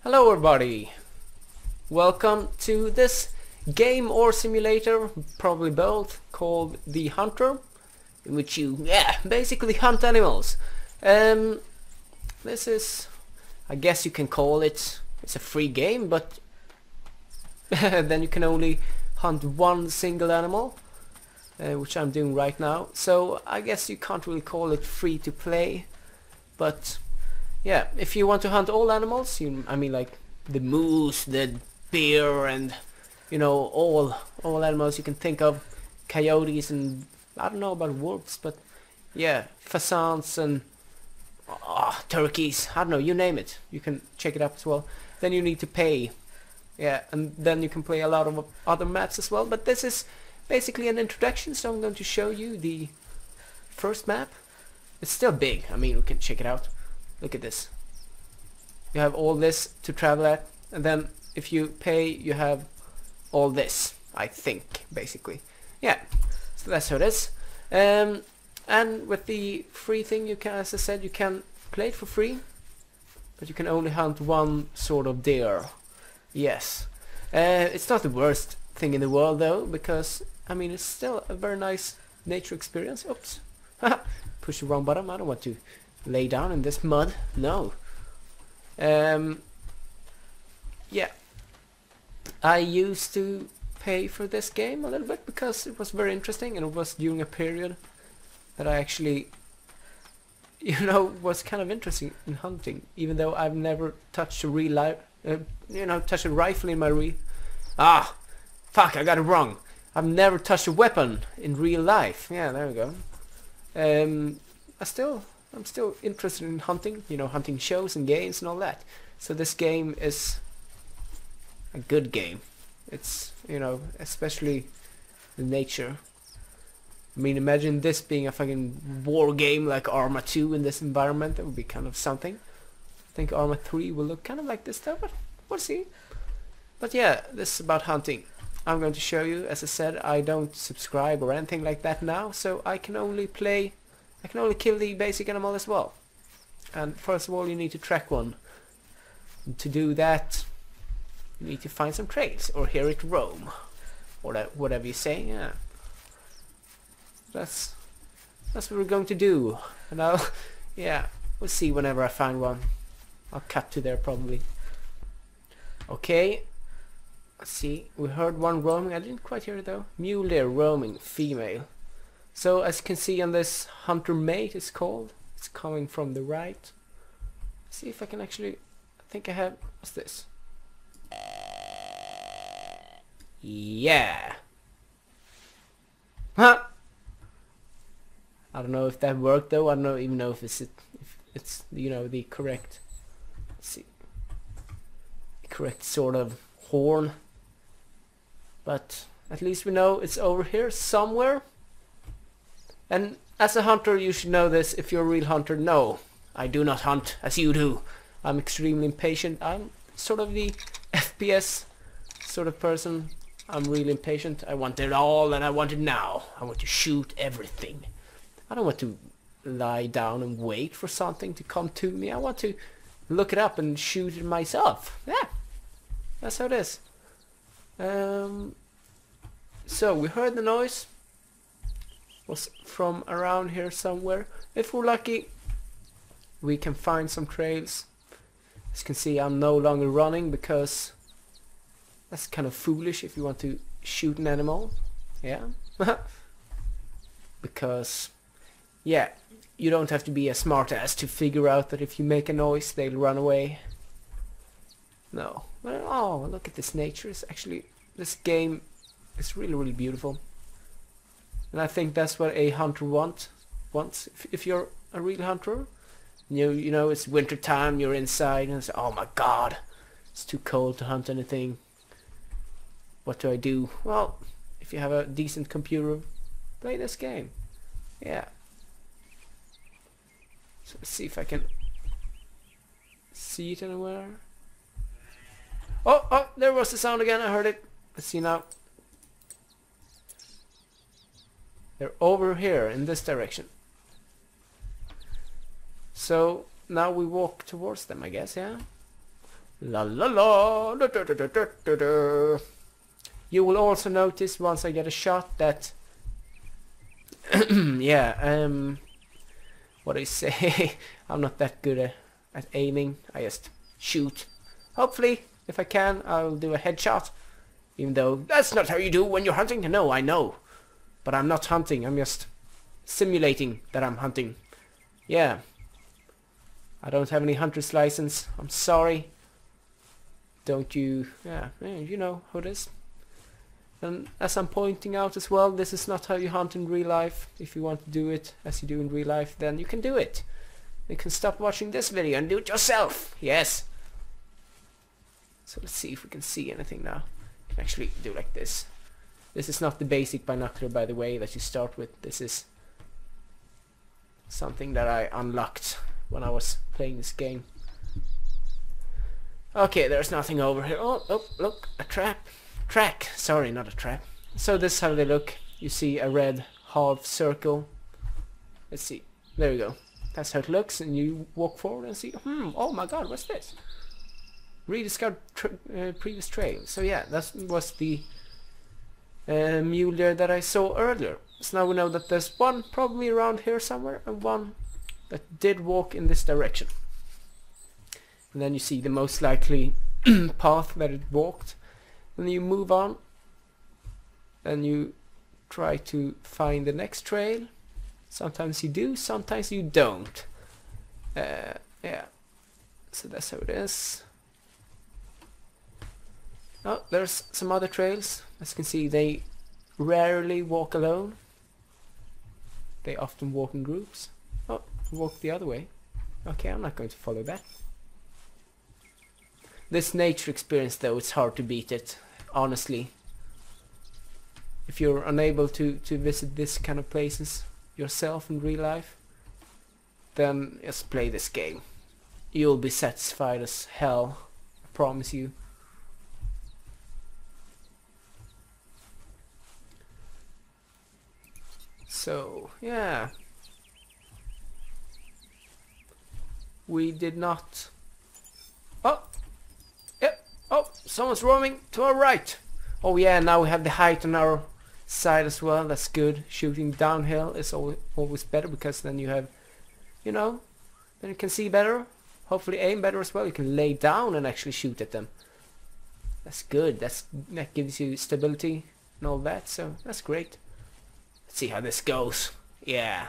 Hello everybody, welcome to this game or simulator, probably both, called The Hunter, in which you basically hunt animals. This is, I guess you can call it's a free game, but then you can only hunt one single animal, which I'm doing right now. So I guess you can't really call it free to play, but yeah, if you want to hunt all animals, I mean like the moose, the bear, and you know all animals you can think of, coyotes, and I don't know about wolves, but yeah, pheasants and turkeys. I don't know, you name it. You can check it up as well. Then you need to pay, yeah, and then you can play a lot of other maps as well. But this is basically an introduction, so I'm going to show you the first map. It's still big. I mean, we can check it out. Look at this. You have all this to travel at, and then if you pay you have all this, I think, basically. Yeah, so that's how it is. And with the free thing, you can, as I said, you can play it for free, but you can only hunt one sort of deer. Yes. It's not the worst thing in the world though, because I mean it's still a very nice nature experience. Oops. Push the wrong button. I don't want to lay down in this mud. No. Yeah, I used to pay for this game a little bit because it was very interesting, and it was during a period that I actually, you know, was kind of interested in hunting, even though I've never touched a real life, touched a rifle in my fuck, I got it wrong. I've never touched a weapon in real life. Yeah, there we go. I'm still interested in hunting, you know, hunting shows and games and all that. So this game is a good game. It's, you know, especially the nature. I mean, imagine this being a fucking war game like Arma 2 in this environment. That would be kind of something. I think Arma 3 will look kind of like this though, but we'll see. But yeah, this is about hunting. I'm going to show you, as I said, I don't subscribe or anything like that now, so I can only kill the basic animal as well. And first of all, you need to track one. And to do that, you need to find some trails or hear it roam, or that, whatever you say. Yeah, that's what we're going to do. And I'll we'll see whenever I find one. I'll cut to there probably. Okay, let's see. We heard one roaming. I didn't quite hear it though. Mule roaming, female. So as you can see on this, hunter mate is called. It's coming from the right. See if I can actually, I think I have, what's this? Yeah. Huh. I don't know if that worked though. I don't even know if it's you know the correct, let's see, the correct sort of horn. But at least we know it's over here somewhere. And as a hunter you should know this. If you're a real hunter, no, I do not hunt as you do. I'm extremely impatient. I'm sort of the FPS sort of person. I'm really impatient. I want it all and I want it now. I want to shoot everything. I don't want to lie down and wait for something to come to me. I want to look it up and shoot it myself. Yeah, that's how it is. So we heard the noise. Was from around here somewhere. If we're lucky, we can find some trails. As you can see, I'm no longer running because that's kind of foolish if you want to shoot an animal. Yeah. Because yeah, you don't have to be a smart ass to figure out that if you make a noise they'll run away. No. Well, oh, look at this nature. It's actually, this game is really beautiful. And I think that's what a hunter wants. If you're a real hunter, you know it's winter time, you're inside, and it's, oh my god, it's too cold to hunt anything. What do I do? Well, if you have a decent computer, play this game. Yeah. So let's see if I can see it anywhere. Oh, there was the sound again. I heard it. Let's see now. They're over here in this direction. So now we walk towards them, I guess, yeah? La la la. Da, da, da, da, da, da, da. You will also notice once I get a shot that yeah, what do you say? I'm not that good at aiming. I just shoot. Hopefully, if I can, I'll do a headshot. Even though that's not how you do when you're hunting. No, I know. But I'm not hunting. I'm just simulating that I'm hunting. Yeah. I don't have any hunter's license. I'm sorry. Don't you... Yeah, you know who it is. And as I'm pointing out as well, this is not how you hunt in real life. If you want to do it as you do in real life, then you can do it. You can stop watching this video and do it yourself. Yes. So let's see if we can see anything now. You can actually do like this. This is not the basic binocular, by the way, that you start with. This is something that I unlocked when I was playing this game. Okay, there's nothing over here. Oh, look, a trap. Track. Sorry, not a trap. So this is how they look. You see a red half circle. Let's see. There we go. That's how it looks, and you walk forward and see, oh my god, what's this? Rediscovered previous trail. So yeah, that was the mule deer that I saw earlier. So now we know that there's one probably around here somewhere, and one that did walk in this direction. And then you see the most likely path that it walked. Then you move on, and you try to find the next trail. Sometimes you do, sometimes you don't. Yeah, so that's how it is. Oh, there's some other trails. As you can see, they rarely walk alone. They often walk in groups. Oh, walk the other way. Okay, I'm not going to follow that. This nature experience, though, it's hard to beat it, honestly. If you're unable to visit this kind of places yourself in real life, then just play this game. You'll be satisfied as hell, I promise you. So, yeah. We did not... Oh! Yep! Oh! Someone's roaming to our right! Oh yeah, now we have the height on our side as well. That's good. Shooting downhill is always better, because then you have, you know, then you can see better. Hopefully aim better as well. You can lay down and actually shoot at them. That's good. That gives you stability and all that, so that's great. Let's see how this goes. Yeah.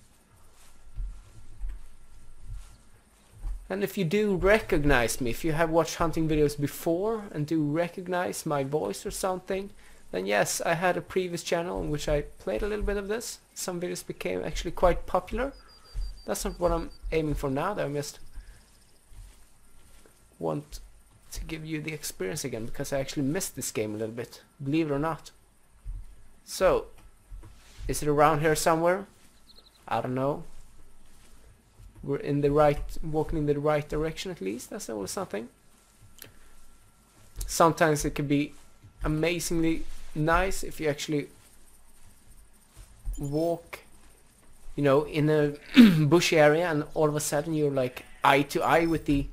And if you do recognize me, if you have watched hunting videos before and do recognize my voice or something, then yes, I had a previous channel in which I played a little bit of this. Some videos became actually quite popular. That's not what I'm aiming for now, though. I just want to give you the experience again, because I actually missed this game a little bit, believe it or not. So, is it around here somewhere? I don't know. We're in the right, walking in the right direction at least. That's always something. Sometimes it can be amazingly nice if you actually walk, you know, in a bushy area, and all of a sudden you're like eye to eye with the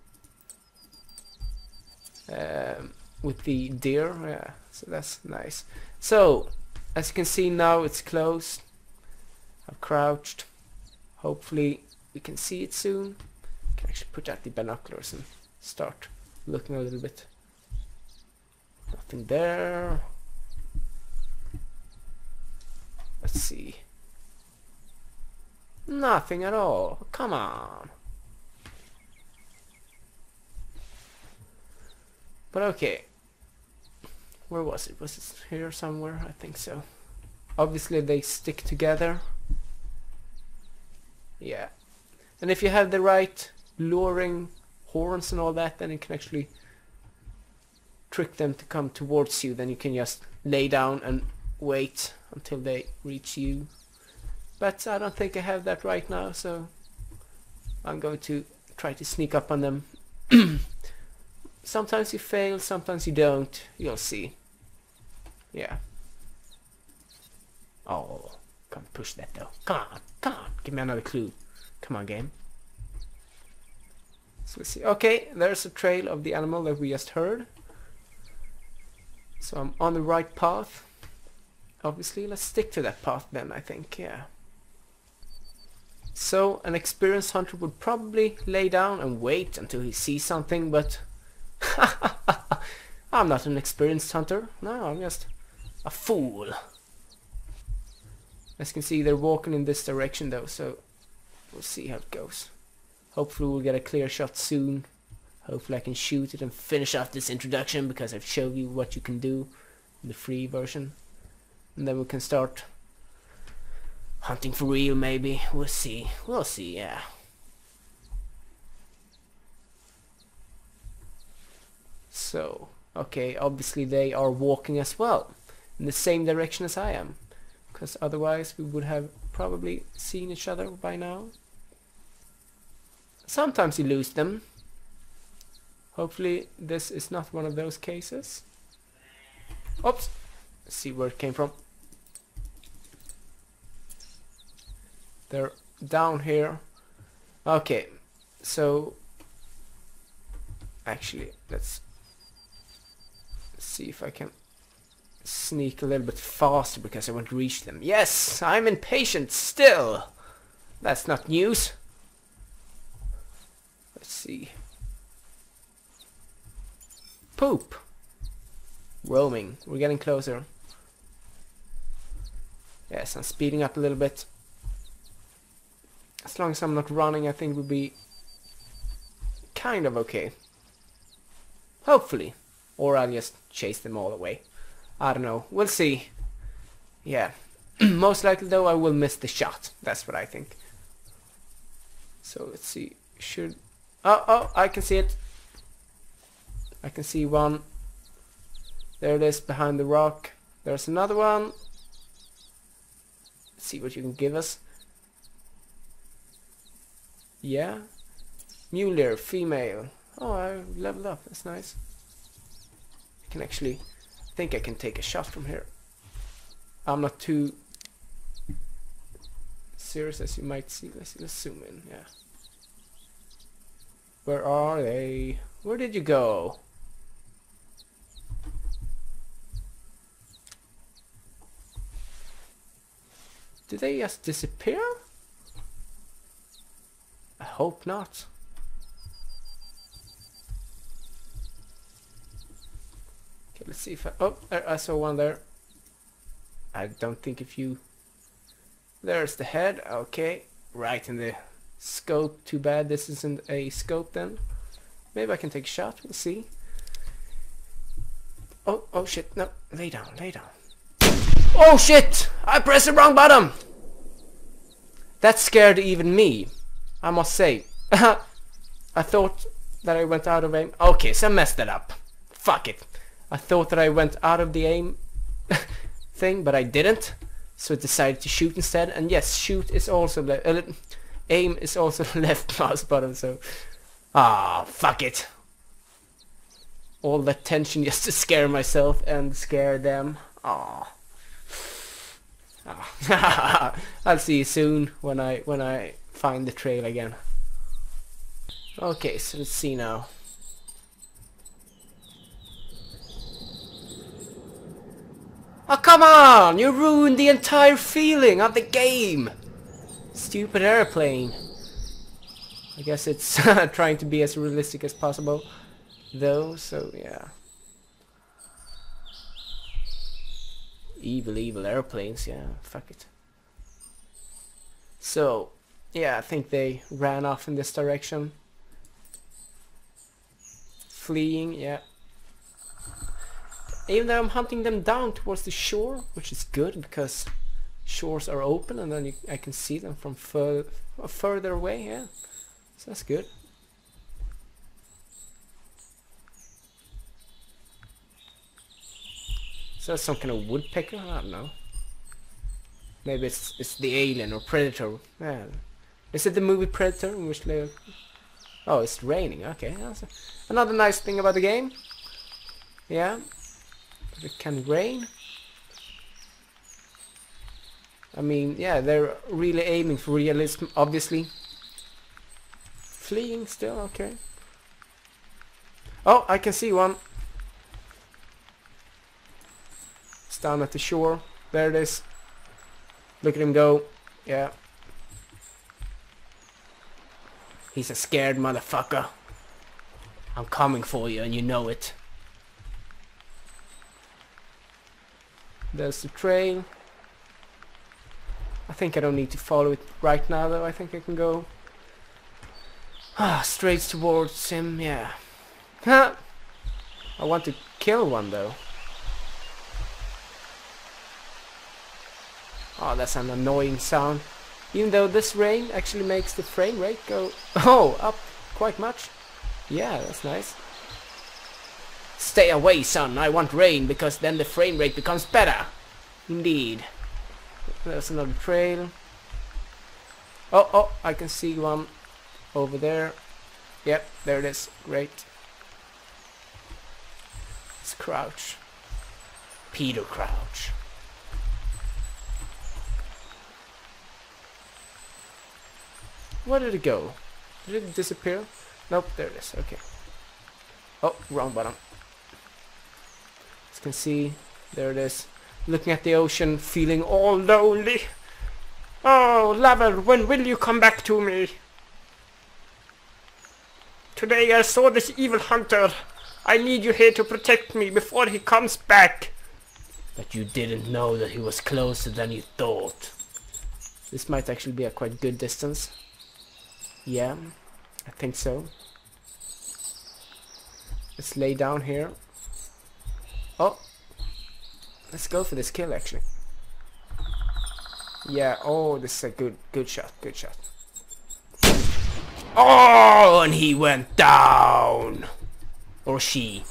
deer. Yeah, so that's nice. So as you can see now, it's closed. I've crouched. Hopefully we can see it soon. I can actually put out the binoculars and start looking a little bit. Nothing there. Let's see. Nothing at all. Come on. But okay. Where was it? Was it here somewhere? I think so. Obviously they stick together. Yeah. And if you have the right luring horns and all that, then you can actually trick them to come towards you. Then you can just lay down and wait until they reach you. But I don't think I have that right now, so I'm going to try to sneak up on them. Sometimes you fail, sometimes you don't. You'll see. Yeah. Oh, can't push that though. Come on, give me another clue. Come on, game. So let's see. Okay, there's a trail of the animal that we just heard. So I'm on the right path. Obviously, let's stick to that path then, I think, yeah. So, an experienced hunter would probably lay down and wait until he sees something, but I'm not an experienced hunter. No, I'm just a fool. As you can see, they're walking in this direction though, so we'll see how it goes. Hopefully we'll get a clear shot soon. Hopefully I can shoot it and finish off this introduction, because I've showed you what you can do in the free version. And then we can start hunting for real, maybe. We'll see. We'll see, yeah. So, okay, obviously they are walking as well, in the same direction as I am. Because otherwise we would have probably seen each other by now. Sometimes you lose them. Hopefully this is not one of those cases. Oops! Let's see where it came from. They're down here. Okay, so actually let's see if I can sneak a little bit faster, because I want to reach them. Yes, I'm impatient still. That's not news. Let's see. Poop. Roaming. We're getting closer. Yes, I'm speeding up a little bit. As long as I'm not running, I think we'll be kind of okay. Hopefully. Or I'll just chase them all away. I don't know. We'll see. Yeah. Most likely though I will miss the shot. That's what I think. So let's see. Should... Oh, I can see it. I can see one. There it is behind the rock. There's another one. Let's see what you can give us. Yeah. Mule, female. Oh, I leveled up. That's nice. I can actually... I think I can take a shot from here. I'm not too serious as you might see. Let's zoom in. Yeah. Where are they? Where did you go? Did they just disappear? I hope not. Okay, let's see if I... Oh, I saw one there. I don't think if you... There's the head. Okay, right in the scope. Too bad this isn't a scope then. Maybe I can take a shot. We'll see. Oh shit. No, lay down, lay down. Oh shit! I pressed the wrong button! That scared even me, I must say. I thought that I went out of aim. Okay, so I messed that up. Fuck it. I thought that I went out of the aim thing, but I didn't. So I decided to shoot instead. And yes, shoot is also aim is also left mouse button. So fuck it. All that tension just to scare myself and scare them. I'll see you soon when I find the trail again. Okay, so let's see now. Oh, come on! You ruined the entire feeling of the game! Stupid airplane. I guess it's trying to be as realistic as possible, though, so yeah. Evil airplanes, yeah, fuck it. So, yeah, I think they ran off in this direction. Fleeing, yeah. Even though I'm hunting them down towards the shore, which is good because shores are open and then I can see them from further away, yeah. So that's good. So that's some kind of woodpecker? I don't know. Maybe it's the alien or predator. Yeah. Is it the movie Predator in which they... Oh, it's raining. Okay. That's another nice thing about the game. Yeah. It can rain. I mean, yeah, they're really aiming for realism, obviously. Fleeing still, okay. Oh, I can see one. It's down at the shore. There it is. Look at him go. Yeah. He's a scared motherfucker. I'm coming for you and you know it. There's the trail. I think I don't need to follow it right now though. I think I can go straight towards him, yeah. I want to kill one though. Oh, that's an annoying sound. Even though this rain actually makes the frame rate go up quite much. Yeah, that's nice. Stay away, son. I want rain because then the frame rate becomes better. Indeed. There's another trail. Oh, I can see one over there. Yep, there it is. Great. Let's crouch. Peter crouch. Where did it go? Did it disappear? Nope, there it is. Okay. Oh, wrong button. As you can see, there it is. Looking at the ocean, feeling all lonely. Oh, lover, when will you come back to me? Today I saw this evil hunter. I need you here to protect me before he comes back. But you didn't know that he was closer than you thought. This might actually be a quite good distance. Yeah, I think so. Let's lay down here. Oh, let's go for this kill actually. Yeah, oh, this is a good shot, good shot. Oh, and he went down. Or she.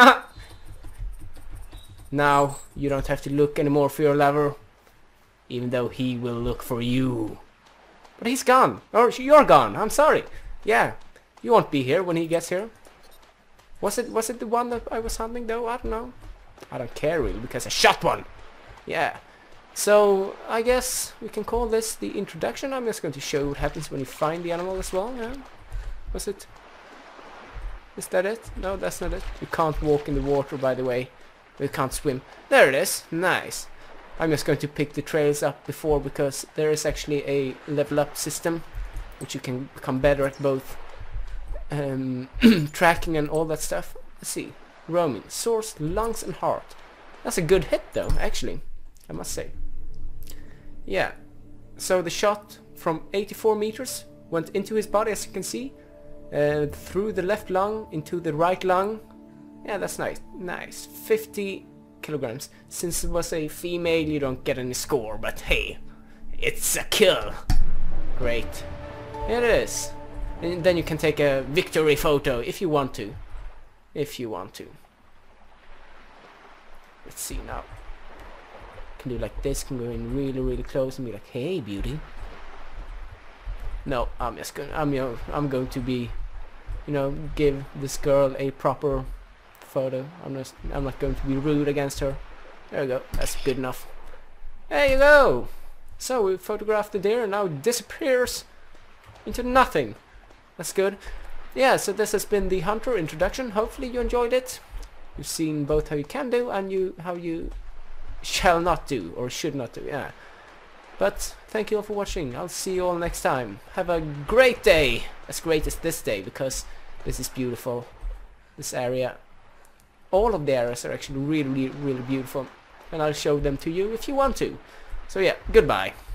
Now, you don't have to look anymore for your lover. Even though he will look for you. But he's gone. Or you're gone. I'm sorry. Yeah, you won't be here when he gets here. Was it the one that I was hunting though? I don't know. I don't care really because I shot one. Yeah. So I guess we can call this the introduction. I'm just going to show you what happens when you find the animal as well. Yeah. Was it? Is that it? No, that's not it. You can't walk in the water, by the way. You can't swim. There it is. Nice. I'm just going to pick the trails up before because there is actually a level up system which you can become better at both tracking and all that stuff. Let's see. Roaming, source, lungs and heart. That's a good hit though, actually, I must say. Yeah. So the shot from 84 meters went into his body, as you can see, through the left lung into the right lung. Yeah, that's nice. Nice. 50 kilograms. Since it was a female, you don't get any score, but hey, it's a kill. Great. Here it is. And then you can take a victory photo if you want to. If you want to. Let's see now. Can do like this, can go in really close and be like, hey beauty. No, I'm just gonna I'm going to be, give this girl a proper photo. I'm not going to be rude against her. There we go. That's good enough. There you go. So we photographed the deer and now it disappears into nothing. That's good. Yeah, so this has been the hunter introduction. Hopefully you enjoyed it. You've seen both how you can do and how you shall not do or should not do. Yeah. But thank you all for watching. I'll see you all next time. Have a great day. As great as this day, because this is beautiful. This area. All of the areas are actually really beautiful. And I'll show them to you if you want to. So yeah, goodbye.